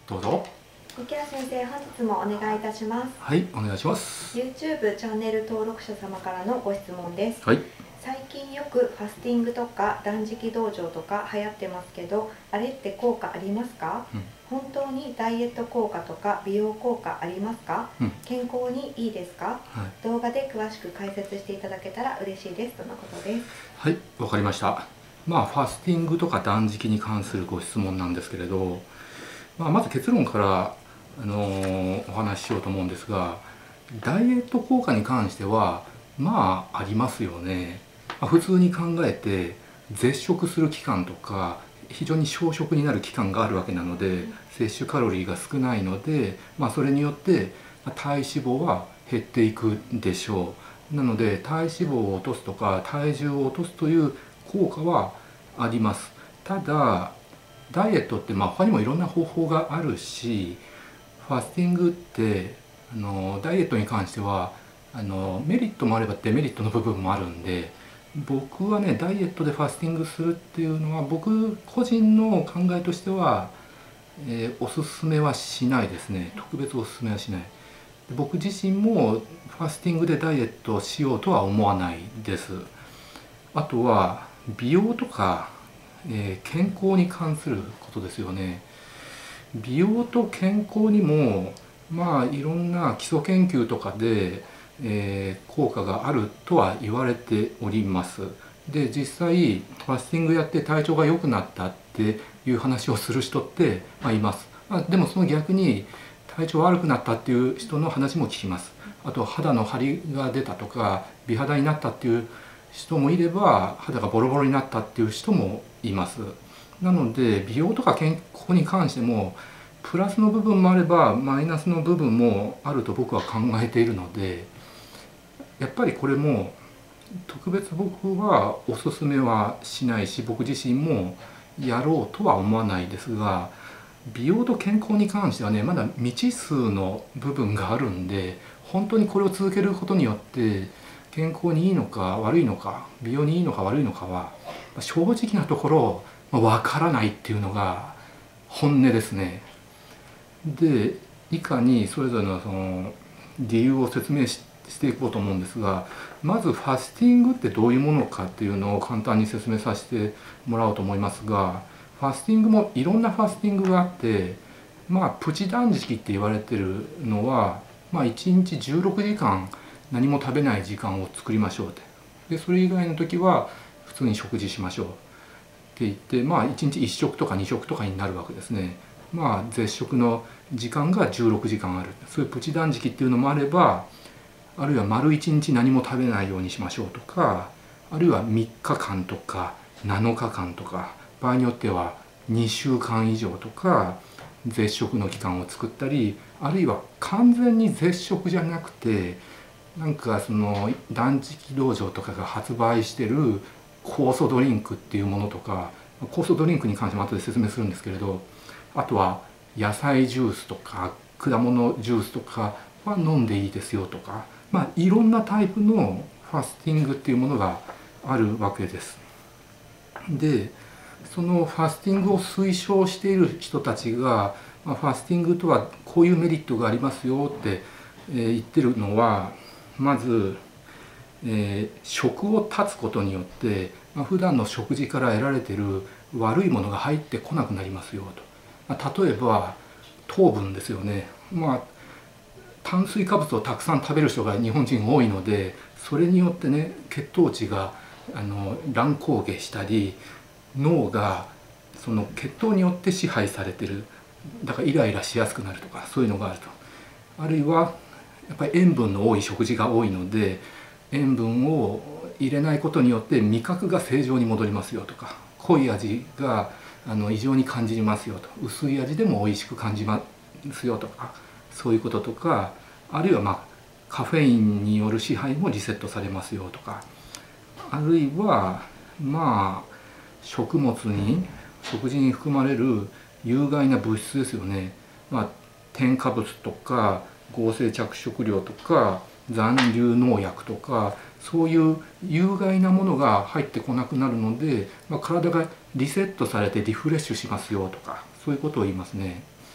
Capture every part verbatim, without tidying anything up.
どうぞ。 池谷先生、本日もお願いいたします。 はい、お願いします。 YouTube チャンネル登録者様からのご質問です。 はい。 最近よくファスティングとか断食道場とか流行ってますけど、あれって効果ありますか？うん、本当にダイエット効果とか美容効果ありますか？うん、健康にいいですか？はい、動画で詳しく解説していただけたら嬉しいですとのことです。 はい、わかりました。まあファスティングとか断食に関するご質問なんですけれど、まあ、まず結論からあのー、お話ししようと思うんですが、ダイエット効果に関してはまあありますよね。まあ、普通に考えて絶食する期間とか非常に小食になる期間があるわけなので、摂取カロリーが少ないので、まあ、それによって体脂肪は減っていくでしょう。なので体脂肪を落とすとか体重を落とすという効果はあります。ただダイエットってまあ他にもいろんな方法があるし、ファスティングってあのダイエットに関してはあのメリットもあればデメリットの部分もあるんで、僕はねダイエットでファスティングするっていうのは僕個人の考えとしては、えー、おすすめはしないですね。特別おすすめはしない。僕自身もファスティングでダイエットをしようとは思わないです。あとは美容とか、えー、健康に関することですよね。美容と健康にもまあいろんな基礎研究とかで、えー、効果があるとは言われております。で実際ファスティングやって体調が良くなったっていう話をする人って、まあ、います。まあ、でもその逆に体調悪くなったっていう人の話も聞きます。あと肌の張りが出たとか美肌になったっていう人もいれば、肌がボロボロになったっていう人もいます。なので美容とか健康に関してもプラスの部分もあればマイナスの部分もあると僕は考えているので、やっぱりこれも特別僕はおすすめはしないし、僕自身もやろうとは思わないですが、美容と健康に関してはねまだ未知数の部分があるんで、本当にこれを続けることによって健康にいいのか悪いのか、美容にいいのか悪いのかは正直なところわからないっていうのが本音ですね。で以下にそれぞれのその理由を説明ししていこうと思うんですが、まずファスティングってどういうものかっていうのを簡単に説明させてもらおうと思いますが、ファスティングもいろんなファスティングがあって、まあプチ断食って言われてるのは、まあ、いちにちじゅうろくじかん何も食べない時間を作りましょうって、でそれ以外の時は普通に食事しましょうって言って、まあいちにちいっ食とかに食とかになるわけですね。まあ絶食の時間がじゅうろくじかんある、そういうプチ断食っていうのもあれば、あるいは丸いちにち何も食べないようにしましょうとか、あるいはみっかかんとかなのかかんとか、場合によってはにしゅうかん以上とか絶食の期間を作ったり、あるいは完全に絶食じゃなくて、なんかその断食道場とかが発売してる酵素ドリンクっていうものとか、酵素ドリンクに関しても後で説明するんですけれど、あとは野菜ジュースとか果物ジュースとかは飲んでいいですよとか、まあいろんなタイプのファスティングっていうものがあるわけです。でそのファスティングを推奨している人たちが、まあ、ファスティングとはこういうメリットがありますよって、えー、言ってるのは、まず、えー、食を断つことによって、まあ、普段の食事から得られている悪いものが入ってこなくなりますよと。まあ、例えば糖分ですよね。まあ炭水化物をたくさん食べる人が日本人多いので、それによってね血糖値があの乱高下したり、脳がその血糖によって支配されてる、だからイライラしやすくなるとか、そういうのがあると。あるいはやっぱり塩分の多い食事が多いので、塩分を入れないことによって味覚が正常に戻りますよとか、濃い味があの異常に感じますよと、薄い味でも美味しく感じますよとか、そういうこととか、あるいはまあカフェインによる支配もリセットされますよとか、あるいはまあ食物に食事に含まれる有害な物質ですよね。まあ添加物とか合成着色料とか残留農薬とか、そういう有害なものが入ってこなくなるので、まあ、体がリセットされてリフレッシュしますよとか、そういうことを言いますね。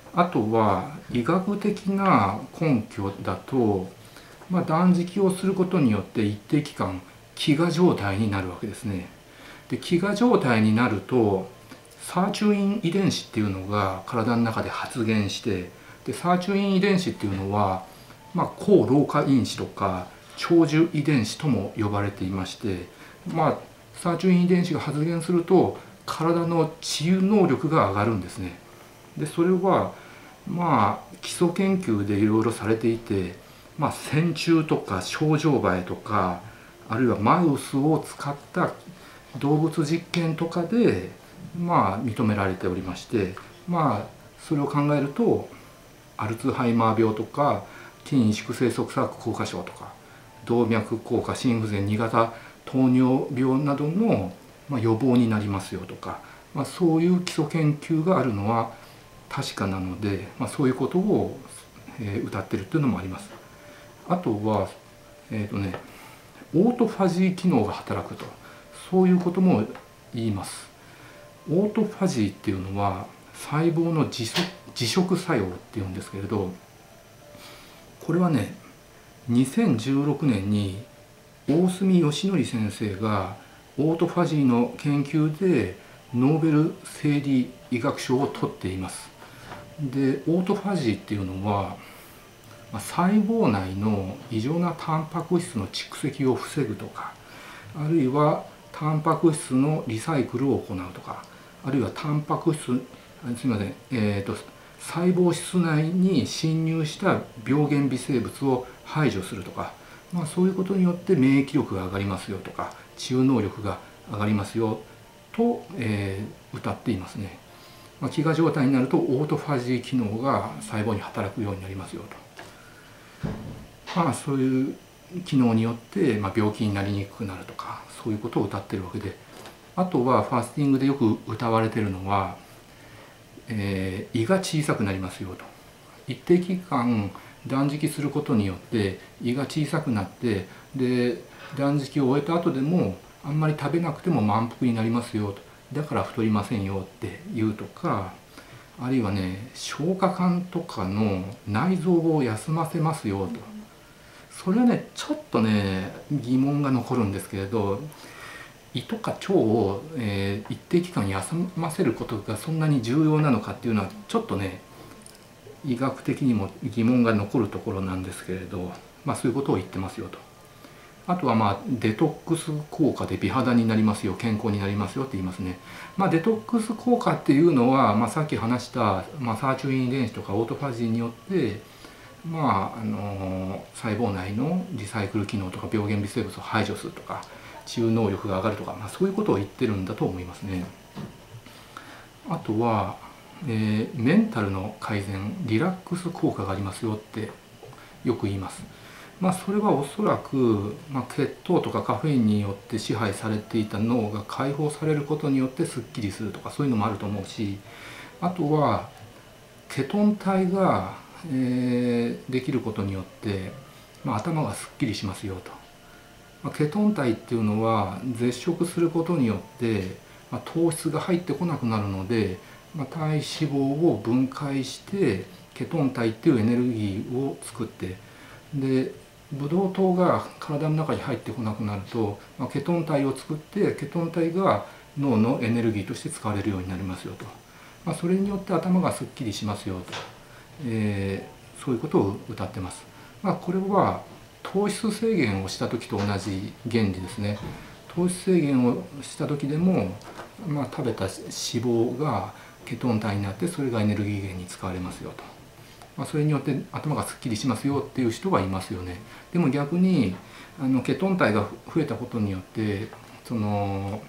あとは医学的な根拠だと、まあ、断食をすることによって一定期間飢餓状態になるわけですね。で飢餓状態になるとサーチュイン遺伝子っていうのが体の中で発現して、でサーチュイン遺伝子っていうのは、まあ、抗老化因子とか長寿遺伝子とも呼ばれていまして、まあ、サーチュイン遺伝子が発現すると体の治癒能力が上がるんですね。でそれはまあ基礎研究でいろいろされていて、まあ、線虫とかショウジョウバエとかあるいはマウスを使った動物実験とかでまあ認められておりまして、まあそれを考えるとアルツハイマー病とか筋萎縮性側索硬化症とか動脈硬化心不全に型糖尿病などの予防になりますよとか、まあ、そういう基礎研究があるのは確かなので、まあ、そういうことを、えー、謳ってるっていうのもあります。あとは、えーとね、オートファジー機能が働くと、そういうことも言います。オートファジーっていうのは細胞の自食、自食作用っていうんですけれど、これはねにせんじゅうろくねんに大隅義則先生がオートファジーの研究でノーベル生理医学賞を取っています。でオートファジーっていうのは細胞内の異常なタンパク質の蓄積を防ぐとか、あるいはタンパク質のリサイクルを行うとか、あるいはタンパク質すみません、えーと、細胞質内に侵入した病原微生物を排除するとか、まあ、そういうことによって免疫力が上がりますよとか治癒能力が上がりますよと、えー、謳っていますね。まあ、飢餓状態になるとオートファジー機能が細胞に働くようになりますよと、まあ、そういう機能によって、まあ、病気になりにくくなるとか、そういうことを謳ってるわけで、あとはファスティングでよく謳われているのは、えー、胃が小さくなりますよと。一定期間断食することによって胃が小さくなって、で断食を終えた後でもあんまり食べなくても満腹になりますよと、だから太りませんよっていうとか、あるいはね消化管とかの内臓を休ませますよと、それはねちょっとね疑問が残るんですけれど、胃とか腸を、えー、一定期間休ませることがそんなに重要なのかっていうのはちょっとね医学的にも疑問が残るところなんですけれど、まあ、そういうことを言ってますよと。あとはまあデトックス効果で美肌になりますよ、健康になりますよって言いますね。まあ、デトックス効果っていうのは、まあ、さっき話した、まあ、サーチュイン遺伝子とかオートファジーによってまあ、あの細胞内のリサイクル機能とか病原微生物を排除するとか治癒能力が上がるとか、まあ、そういうことを言ってるんだと思いますね。あとは、えー、メンタルの改善、リラックス効果がありますよってよく言います。まあ、それはおそらく、まあ、血糖とかカフェインによって支配されていた脳が解放されることによってすっきりするとか、そういうのもあると思うし、あとはケトン体が、えー、できることによって、まあ、頭がすっきりしますよと。まあ、ケトン体っていうのは絶食することによって、まあ、糖質が入ってこなくなるので、まあ、体脂肪を分解してケトン体っていうエネルギーを作って、でブドウ糖が体の中に入ってこなくなると、まあ、ケトン体を作ってケトン体が脳のエネルギーとして使われるようになりますよと、まあ、それによって頭がすっきりしますよと、えー、そういうことを謳ってます。まあ、これは糖質制限をした時と同じ原理ですね。糖質制限をした時でも、まあ、食べた脂肪がケトン体になってそれがエネルギー源に使われますよと。まあ、それによって頭がすっきりしますよっていう人はいますよね。でも逆にあのケトン体が増えたことによってその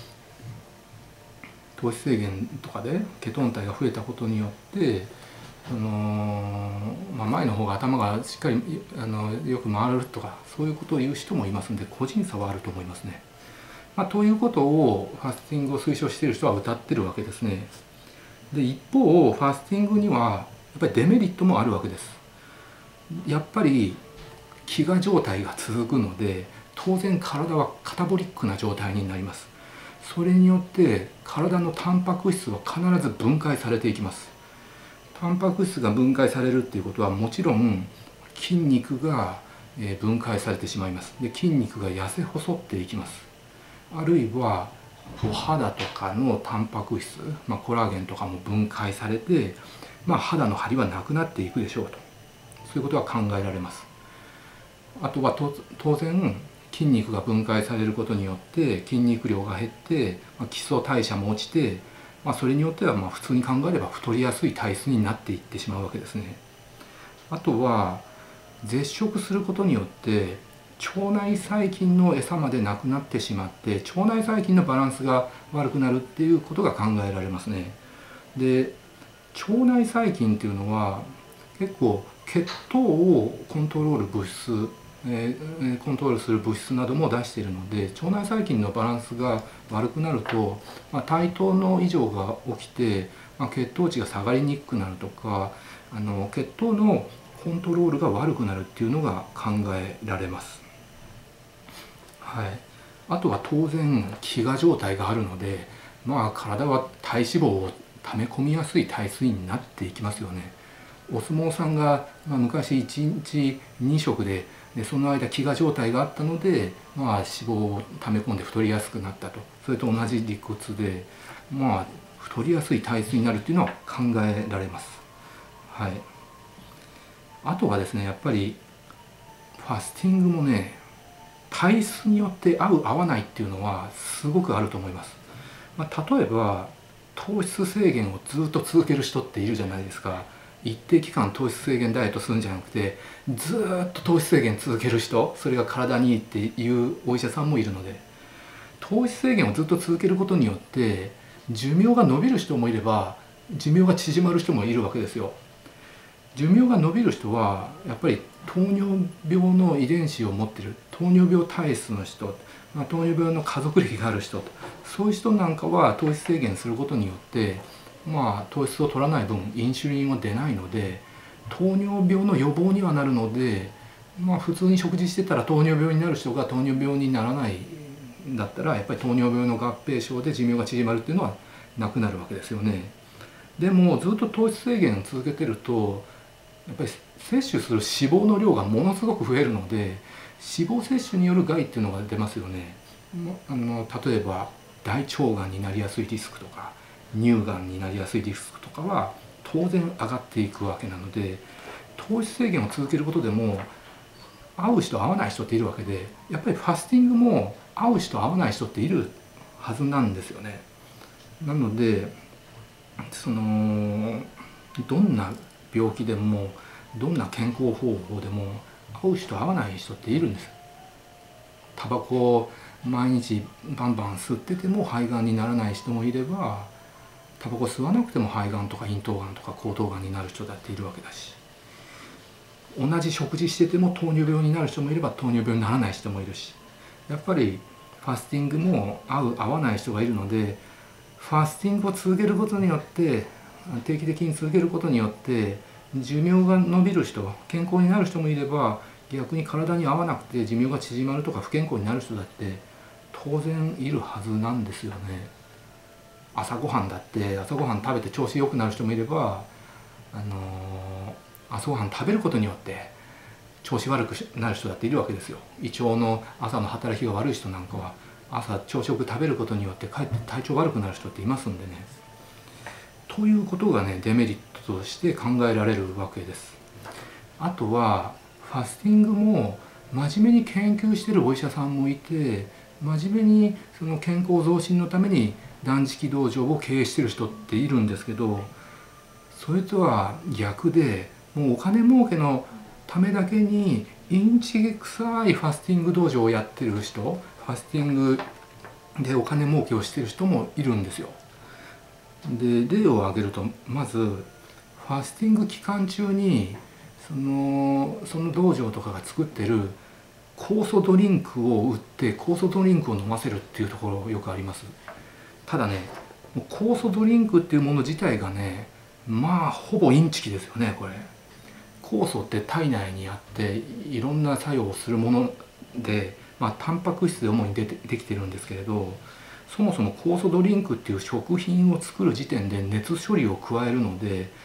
糖質制限とかでケトン体が増えたことによってあの、まあ、前の方が頭がしっかりあのよく回るとかそういうことを言う人もいますので個人差はあると思いますね。まあ、ということをファスティングを推奨している人は謳ってるわけですね。で一方ファスティングにはやっぱりデメリットもあるわけです。やっぱり飢餓状態が続くので当然体はカタボリックな状態になります。それによって体のタンパク質は必ず分解されていきます。 タンパク質が分解されるっていうことはもちろん筋肉が分解されてしまいます。で筋肉が痩せ細っていきます。あるいはお肌とかのタンパク質、まあ、コラーゲンとかも分解されて、まあ、肌の張りはなくなっていくでしょうと、そういうことは考えられます。あとは当然筋肉が分解されることによって筋肉量が減って、まあ、基礎代謝も落ちて、まあ、それによってはまあ普通に考えれば太りやすい体質になっていってしまうわけですね。あとは絶食することによって腸内細菌の餌までなくなってしまって腸内細菌のバランスが悪くなるっていうことが考えられますね。で腸内細菌っていうのは結構血糖をコントロール物質、えー、コントロールする物質なども出しているので、腸内細菌のバランスが悪くなると、まあ、対等の異常が起きて、まあ、血糖値が下がりにくくなるとか、あの血糖のコントロールが悪くなるっていうのが考えられます。はい、あとは当然飢餓状態があるので、まあ、体は体脂肪を溜め込みやすい体質になっていきますよね。お相撲さんが、まあ、昔いちにちに食で、でその間飢餓状態があったので、まあ、脂肪を溜め込んで太りやすくなったと、それと同じ理屈で、まあ、太りやすい体質になるっていうのは考えられます。はい、あとはですね、やっぱりファスティングもね、体質によって合う合わないっていうのはすごくあると思います。まあ、例えば糖質制限をずっと続ける人っているじゃないですか。一定期間糖質制限ダイエットするんじゃなくて、ずっと糖質制限続ける人、それが体にいいっていうお医者さんもいるので、糖質制限をずっと続けることによって寿命が延びる人もいれば寿命が縮まる人もいるわけですよ。寿命が延びる人はやっぱり糖尿病の遺伝子を持っている、糖尿病体質の人、まあ、糖尿病の家族歴がある人、そういう人なんかは糖質制限することによってまあ、糖質を取らない分インシュリンは出ないので糖尿病の予防にはなるので、まあ、普通に食事してたら糖尿病になる人が糖尿病にならないんだったらやっぱり糖尿病の合併症で寿命が縮まるっていうのはなくなるわけですよね。でもずっと糖質制限を続けてるとやっぱり摂取する脂肪の量がものすごく増えるので脂肪摂取による害っていうのが出ますよね。あの例えば大腸がんになりやすいリスクとか乳がんになりやすいリスクとかは当然上がっていくわけなので、糖質制限を続けることでも合う人合わない人っているわけで、やっぱりファスティングも合う人合わない人っているはずなんですよね。なのでそのどんな病気でもどんな健康方法でも合う人合わない人っているんです。タバコを毎日バンバン吸ってても肺がんにならない人もいれば、タバコ吸わなくても肺がんとか咽頭がんとか喉頭がんになる人だっているわけだし、同じ食事してても糖尿病になる人もいれば糖尿病にならない人もいるし、やっぱりファスティングも合う合わない人がいるので、ファスティングを続けることによって定期的に続けることによって寿命が延びる人、健康になる人もいれば、逆に体に合わなくて寿命が縮まるとか不健康になる人だって当然いるはずなんですよね。朝ごはんだって朝ごはん食べて調子良くなる人もいれば、あのー、朝ごはん食べることによって調子悪くなる人だっているわけですよ。胃腸の朝の働きが悪い人なんかは朝朝食食べることによってかえって体調悪くなる人っていますんでね。ということがねデメリットとして考えられるわけです。あとはファスティングも真面目に研究してるお医者さんもいて、真面目にその健康増進のために断食道場を経営してる人っているんですけど、それとは逆でもうお金儲けのためだけにインチ臭いファスティング道場をやってる人、ファスティングでお金儲けをしてる人もいるんですよ。で例を挙げると、まずファスティング期間中にそのその道場とかが作ってる酵素ドリンクを売って酵素ドリンクを飲ませるっていうところよくあります。ただね、酵素ドリンクっていうもの自体がね、まあほぼインチキですよね。これ酵素って体内にあっていろんな作用をするもので、まあ、タンパク質で主にでできてるんですけれど、そもそも酵素ドリンクっていう食品を作る時点で熱処理を加えるので、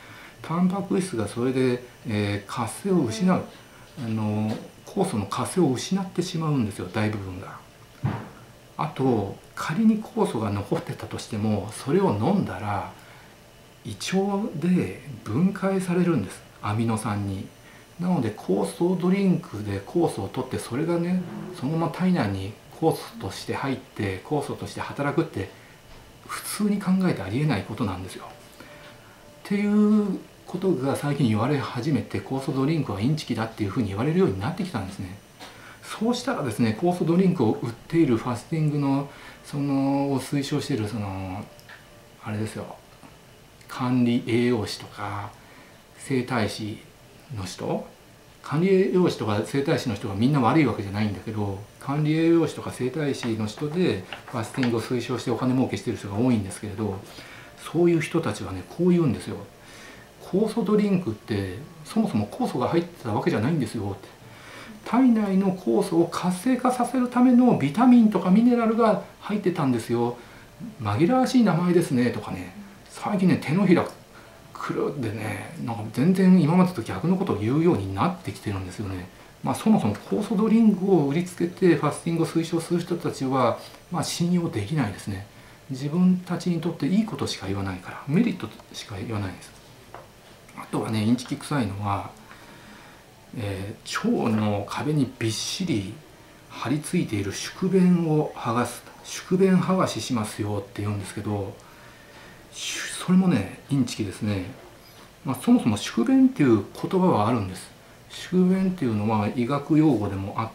タンパク質がそれで、えー、活性を失う、あの酵素の活性を失ってしまうんですよ、大部分が。あと仮に酵素が残ってたとしても、それを飲んだら胃腸で分解されるんです、アミノ酸に。なので酵素ドリンクで酵素を取って、それがねそのまま体内に酵素として入って酵素として働くって普通に考えてありえないことなんですよ。っていうことが最近言われ始めて、酵素ドリンクはインチキだっていうふうに言われるようになってきたんですね。そうしたらですね、酵素ドリンクを売っているファスティングのそのを推奨しているそのあれですよ、管理栄養士とか整体師の人、管理栄養士とか整体師の人がみんな悪いわけじゃないんだけど、管理栄養士とか整体師の人でファスティングを推奨してお金儲けしてる人が多いんですけれど、そういう人たちはねこう言うんですよ。酵素ドリンクってそもそも酵素が入ってたわけじゃないんですよって。体内の酵素を活性化させるためのビタミンとかミネラルが入ってたんですよ。紛らわしい名前ですねとかね、最近ね手のひら黒でね、なんか全然今までと逆のことを言うようになってきてるんですよね。まあ、そもそも酵素ドリンクを売りつけてファスティングを推奨する人たちは、まあ、信用できないですね。自分たちにとっていいことしか言わないから、メリットしか言わないです。あとはねインチキ臭いのは、えー、腸の壁にびっしり張り付いている宿便を剥がす、宿便剥がししますよって言うんですけど、それもねインチキですね。まあ、そもそも宿便っていう言葉はあるんです。宿便っていうのは医学用語でもあって、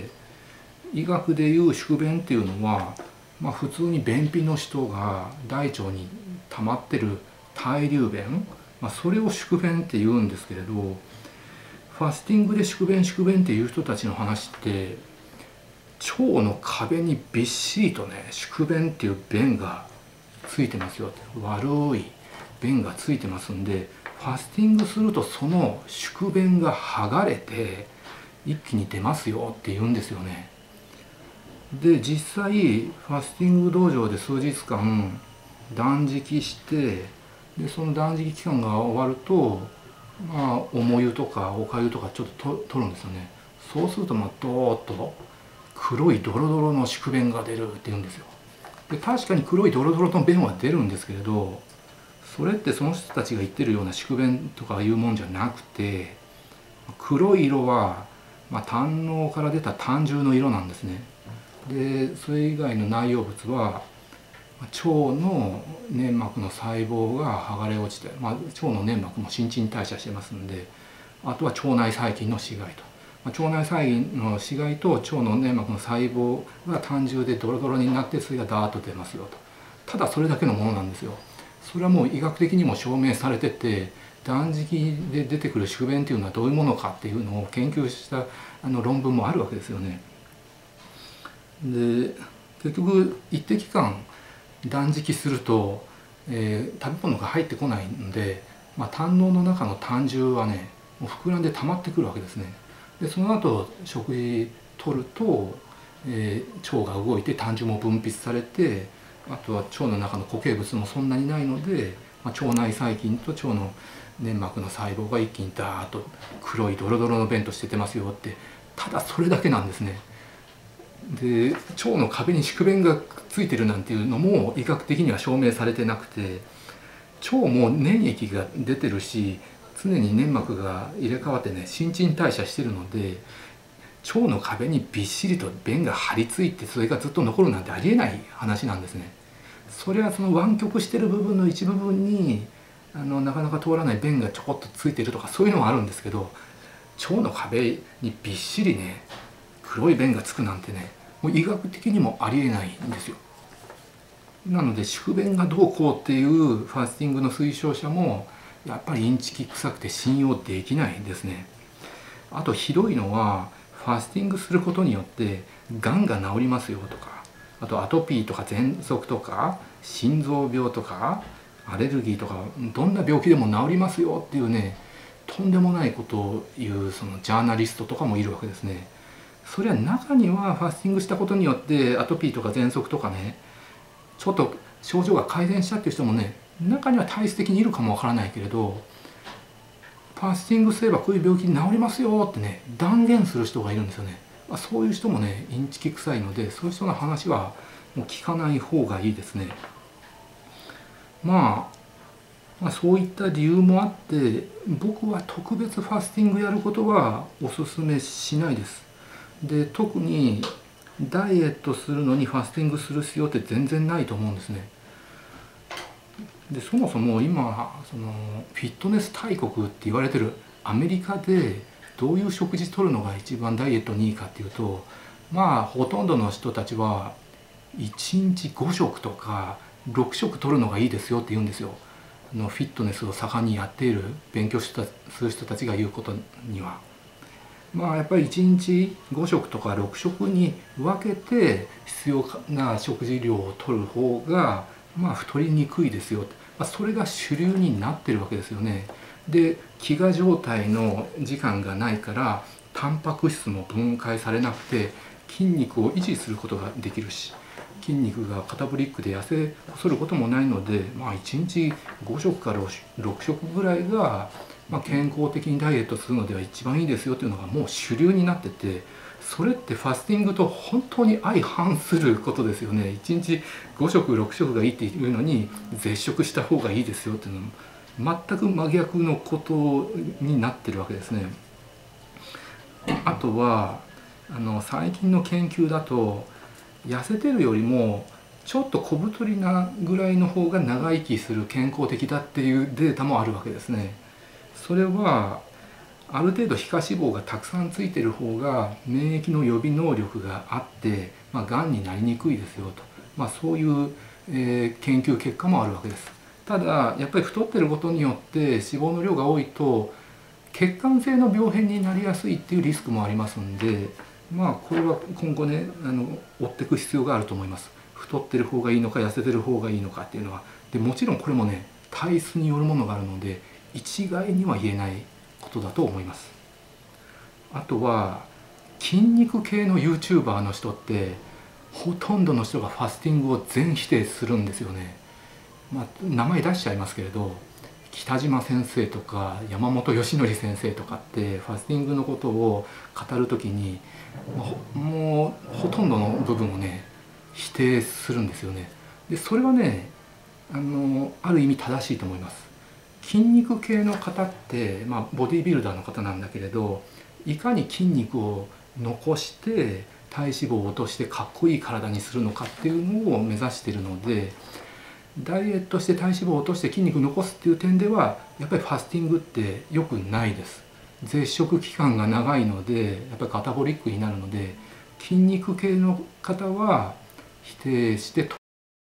医学でいう宿便っていうのは、まあ、普通に便秘の人が大腸に溜まってる対流便、まあ、それを宿便って言うんですけれど、ファスティングで宿便宿便っていう人たちの話って、腸の壁にびっしりとね宿便っていう便がついてますよって、悪い便がついてますんで、ファスティングするとその宿便が剥がれて一気に出ますよって言うんですよね。で実際ファスティング道場で数日間断食して、でその断食期間が終わると、まあ重湯とかおかゆとかちょっとと取るんですよね。そうするとまあドーッと黒いドロドロの宿便が出るって言うんですよ。で確かに黒いドロドロの便は出るんですけれど、それってその人たちが言ってるような宿便とかいうもんじゃなくて、黒い色は、まあ、胆のうから出た胆汁の色なんですね。でそれ以外の内容物は腸の粘膜の細胞が剥がれ落ちて、まあ、腸の粘膜も新陳代謝してますんで、あとは腸内細菌の死骸と、まあ、腸内細菌の死骸と腸の粘膜の細胞が胆汁でドロドロになって、それがダーッと出ますよと。ただそれだけのものなんですよ。それはもう医学的にも証明されてて、断食で出てくる宿便っていうのはどういうものかっていうのを研究したあの論文もあるわけですよね。で結局一定期間断食すると、えー、食べ物が入ってこないので、まあ、胆のうの中の胆汁はねもう膨らんで溜まってくるわけですね。でその後食事取ると、えー、腸が動いて胆汁も分泌されて、あとは腸の中の固形物もそんなにないので、まあ、腸内細菌と腸の粘膜の細胞が一気にダーッと黒いドロドロの便として出ますよって、ただそれだけなんですね。で腸の壁に宿便がついてるなんていうのも医学的には証明されてなくて、腸も粘液が出てるし常に粘膜が入れ替わってね新陳代謝してるので、腸の壁にびっしりと便が張り付いてそれがずっと残るなんてありえない話なんですね。それはその湾曲してる部分の一部分にあのなかなか通らない便がちょこっとついてるとかそういうのはあるんですけど、腸の壁にびっしりね黒い便がつくなんてねもう医学的にもありえないんですよ。なので宿便がどうこうっていうファスティングの推奨者もやっぱりインチキ臭くて信用できないですね。あとひどいのはファスティングすることによってがんが治りますよとか、あとアトピーとか喘息とか心臓病とかアレルギーとかどんな病気でも治りますよっていうねとんでもないことを言うそのジャーナリストとかもいるわけですね。それは中にはファスティングしたことによってアトピーとか喘息とかねちょっと症状が改善したっていう人もね中には体質的にいるかもわからないけれど、 ファスティングすればこういう病気に治りますよってね断言する人がいるんですよね。まあ、そういう人もねインチキ臭いので、そういう人の話はもう聞かない方がいいですね。まあまあ、そういった理由もあって僕は特別ファスティングやることはおすすめしないです。で特にダイエットするのにファスティングする必要って全然ないと思うんですね。でそもそも今そのフィットネス大国って言われてるアメリカでどういう食事取るのが一番ダイエットにいいかっていうと、まあほとんどの人たちはいちにちご食とかろく食取るのがいいですよって言うんですよ。のフィットネスを盛んにやっている勉強したする人たちが言うことには、まあやっぱりいちにちご食とかろく食に分けて必要な食事量を取る方がまあ太りにくいですよ、まあ、それが主流になってるわけですよね。で飢餓状態の時間がないからタンパク質も分解されなくて筋肉を維持することができるし、筋肉がカタボリックで痩せ細ることもないので、まあ、いちにちご食からろく食ぐらいが、まあ、健康的にダイエットするのでは一番いいですよというのがもう主流になってて、それってファスティングと本当に相反することですよね。いちにちご食ろく食がいいっていうのに絶食した方がいいですよっていうのは全く真逆のことになってるわけですね。あとはあの最近の研究だと痩せてるよりもちょっと小太りなぐらいの方が長生きする、健康的だっていうデータもあるわけですね。それはある程度皮下脂肪がたくさんついてる方が免疫の予備能力があって、まあ、がんになりにくいですよと、まあ、そういう、えー、研究結果もあるわけです。ただやっぱり太ってることによって脂肪の量が多いと血管性の病変になりやすいっていうリスクもありますんで、まあこれは今後ねあの追っていく必要があると思います。太ってる方がいいのか痩せてる方がいいのかっていうのは。でもちろんこれもね体質によるものがあるので一概には言えないことだと思います。あとは筋肉系の YouTuber の人ってほとんどの人がファスティングを全否定するんですよね。まあ名前出しちゃいますけれど、北島先生とか山本義則先生とかってファスティングのことを語る時にもうほとんどの部分をね否定するんですよね。でそれはねあのある意味正しいと思います。筋肉系の方って、まあ、ボディービルダーの方なんだけれど、いかに筋肉を残して体脂肪を落としてかっこいい体にするのかっていうのを目指しているので、ダイエットして体脂肪を落として筋肉を残すっていう点ではやっぱりファスティングって良くないです。絶食期間が長いのでやっぱりカタボリックになるので、筋肉系の方は否定して